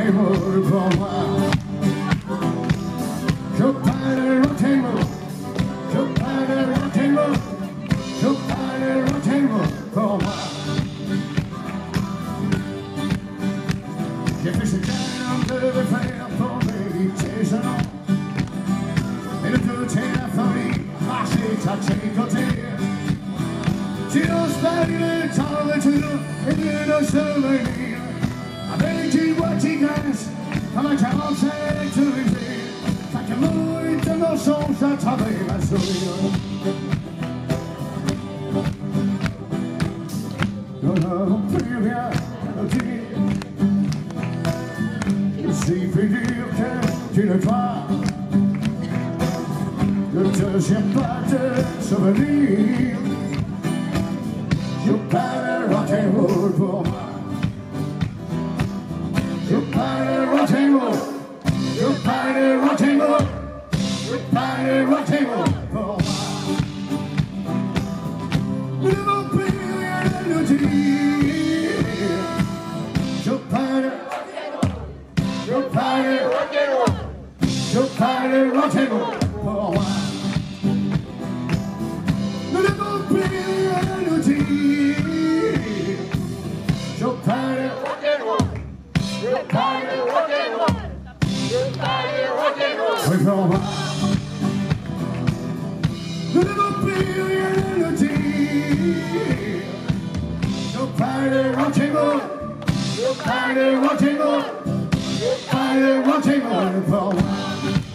rock'n'roll pour moi. Je parle de rock'n'roll, je parle de rock'n'roll, je parle de rock'n'roll pour moi. J'ai fait ce qu'un devait faire pour mériter ce nom. Et le tout est la folie, marcher à tes côtés. Tu n'oses pas le temps de tout et de nos souvenirs. Avec une voix qui grince, comme un 45 tourisé. Chaque mot est un mensonge à travers ma sourire. Nous n'avons plus rien à dire. Il suffit dire que tu ne crois. Ne te cherche pas de souvenirs. Je parle de rock'n'roll pour moi. Je parle de rock'n'roll. Je parle de rock'n'roll. Je parle de rock'n'roll pour moi. Nous n'avons plus rien à nous dire. Je parle de rock'n'roll. Je parle de rock'n'roll. Je parle de rock'n'roll pour moi. Nous n'avons plus rien à nous dire. Je parle de rock'n'roll. Je parle de rock'n'roll. Je parle de rock'n'roll. Oui, pour moi. Nous n'avons plus rien à nous dire. Je parle de rock'n'roll. Je parle de rock'n'roll. Je parle de rock'n'roll pour moi.